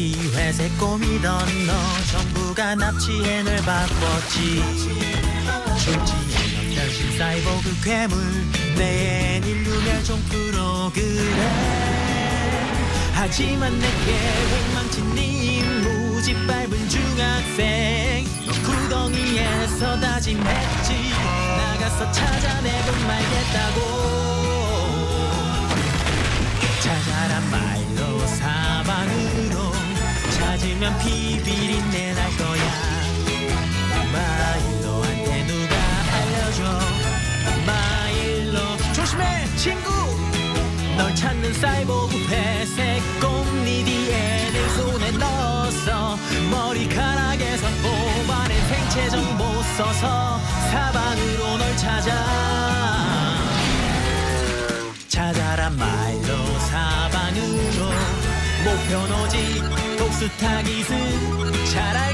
이 회색 꿈이던 너 전부가 납치해 널 바꿨지. 존재의 변신 사이보그 괴물 내 인류 멸종 프로그램. 하지만 내게 획망친 네 무지 밟은 중학생. 넌 구덩이에서 다짐했지. 나가서 찾아내고 말겠다고. 찾아란 말로 사방으로 찾으면 비비린내 날 거야. 마일로한테 누가 알려줘. 마일로 조심해 친구. 널 찾는 사이보그 회색 꽃잎 DNA 손에 넣었어. 머리카락에서 뽑아낸 생체 정보 써서 사방으로 널 찾아. 찾아란 말로 사방으로 목표는 오직 독수 타깃은 잘 알고